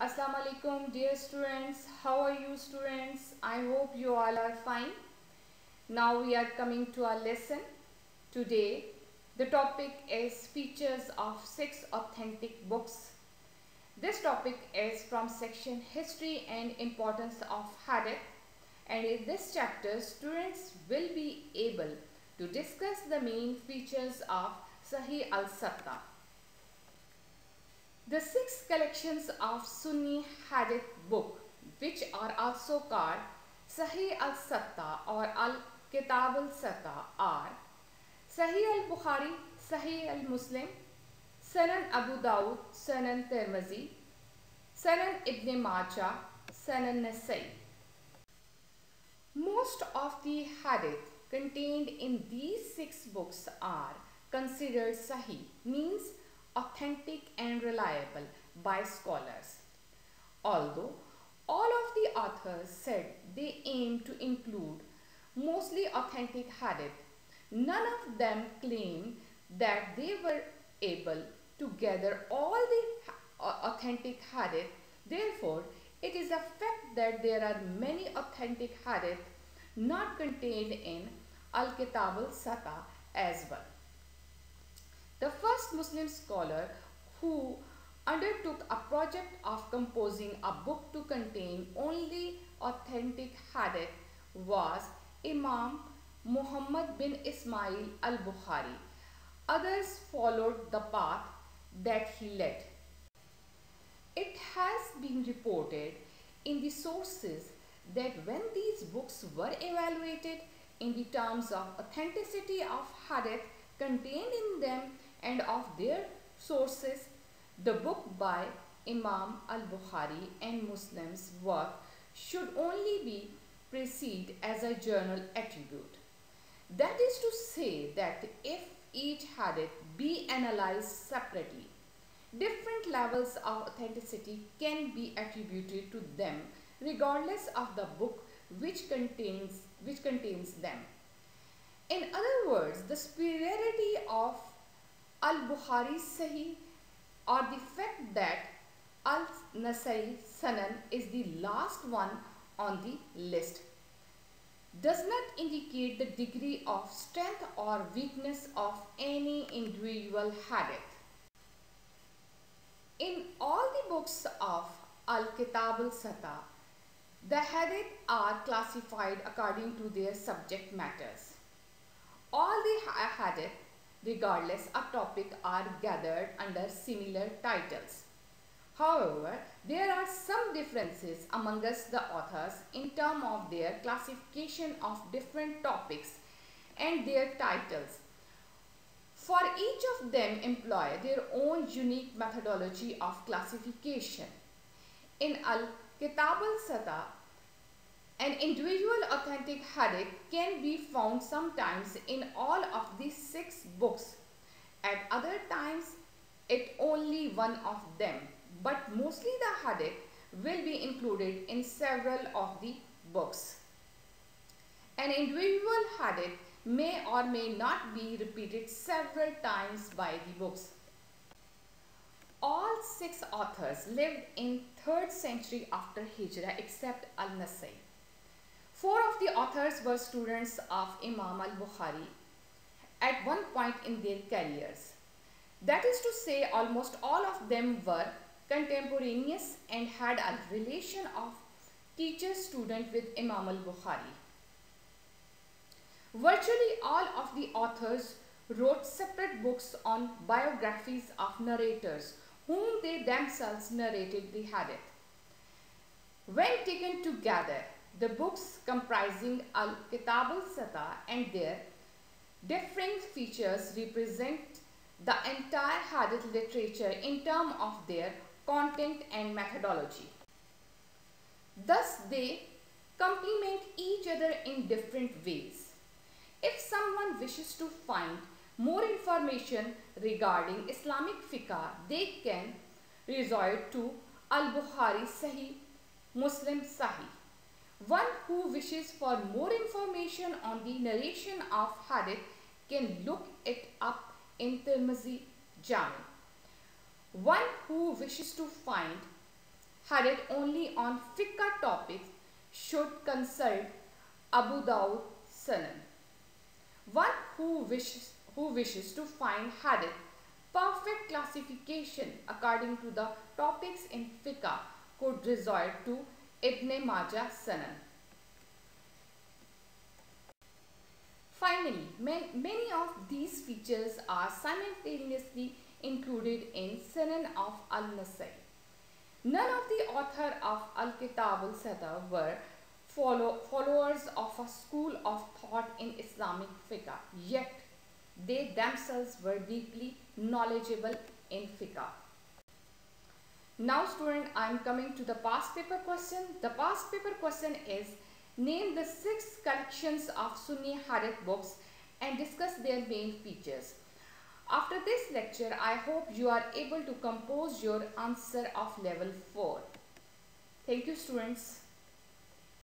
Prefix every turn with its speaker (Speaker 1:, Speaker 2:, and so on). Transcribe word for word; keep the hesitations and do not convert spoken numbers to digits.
Speaker 1: Assalamu alaikum dear students. How are you students? I hope you all are fine. Now we are coming to our lesson. Today the topic is features of six authentic books. This topic is from section history and importance of hadith, and in this chapter students will be able to discuss the main features of Sahih al-Satta. The six collections of Sunni Hadith book, which are also called Sahih al-Satta or Al-Kitab al-Satta, are Sahih al-Bukhari, Sahih al-Muslim, Sunan Abu Dawud, Sunan Tirmizi, Sunan Ibn Majah, Sunan Nasai. Most of the hadith contained in these six books are considered Sahih, means authentic and reliable by scholars. Although all of the authors said they aim to include mostly authentic hadith, none of them claimed that they were able to gather all the authentic hadith. Therefore, it is a fact that there are many authentic hadith not contained in Al-Kitab al-Satta as well. The first Muslim scholar who undertook a project of composing a book to contain only authentic hadith was Imam Muhammad bin Ismail al-Bukhari. Others followed the path that he led. It has been reported in the sources that when these books were evaluated in the terms of authenticity of hadith contained in them and of their sources, the book by Imam al-Bukhari and Muslims' work should only be preceded as a general attribute. That is to say that if each hadith be analyzed separately, different levels of authenticity can be attributed to them regardless of the book which contains, which contains them. In other words, the superiority of Al-Bukhari Sahih or the fact that Al-Nasai Sunan is the last one on the list does not indicate the degree of strength or weakness of any individual hadith. In all the books of Al-Kitab al-Satta, the hadith are classified according to their subject matters. All the hadith, regardless of topic, are gathered under similar titles. However, there are some differences among us the authors in terms of their classification of different topics and their titles. For each of them employ their own unique methodology of classification. In Al-Kitab al-Satta, an individual authentic hadith can be found sometimes in all of these six books. At other times, it only one of them, but mostly the hadith will be included in several of the books. An individual hadith may or may not be repeated several times by the books. All six authors lived in third century after Hijrah except Al-Nasai. Four of the authors were students of Imam al-Bukhari at one point in their careers. That is to say, almost all of them were contemporaneous and had a relation of teacher-student with Imam al-Bukhari. Virtually all of the authors wrote separate books on biographies of narrators whom they themselves narrated the hadith. When taken together, the books comprising Al-Kitab al-Satta and their differing features represent the entire hadith literature in terms of their content and methodology. Thus, they complement each other in different ways. If someone wishes to find more information regarding Islamic fiqh, they can resort to Al-Bukhari Sahih, Muslim Sahih. One who wishes for more information on the narration of hadith can look it up in Tirmizi Jami. One who wishes to find had it only on fiqh topics should consult Abu Dawud Sunan. One who wishes, who wishes to find hadith perfect classification according to the topics in fiqh could resort to Ibn Majah Sunan. Finally, many of these features are simultaneously included in Sunan of Al-Nasai. None of the author of Al-Kitab al-Sadr were follow, followers of a school of thought in Islamic fiqh, yet they themselves were deeply knowledgeable in fiqh. Now student, I am coming to the past paper question. The past paper question is, name the six collections of Sunni hadith books and discuss their main features. After this lecture, I hope you are able to compose your answer of level four. Thank you students.